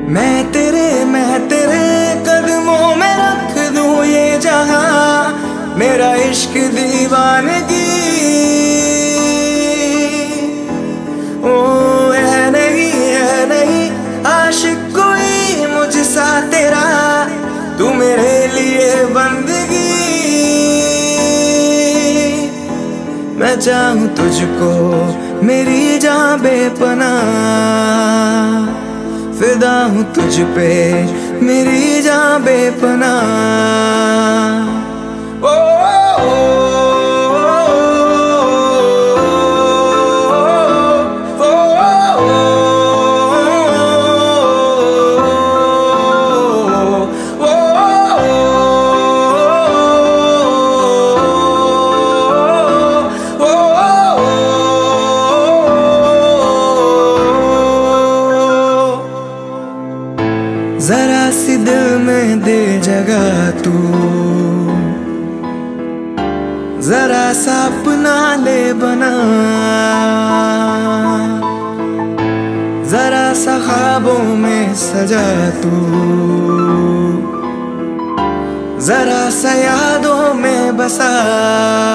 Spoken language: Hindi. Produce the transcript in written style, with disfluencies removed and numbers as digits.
मैं तेरे कदमों में रख दूं ये जहां, मेरा इश्क दीवानगी। ओ है नहीं आशिक कोई मुझसा तेरा, तू मेरे लिए बंदगी। मैं चाहूं तुझको मेरी जान बेपनाह, फिदा हूँ तुझ पे मेरी जान बेपनाह। ओ, ओ, जरा सी दिल में दे जगह तू, जरा सा अपना ले बना, जरा सा ख्वाबों में सजा तू, जरा सा यादों में बसा।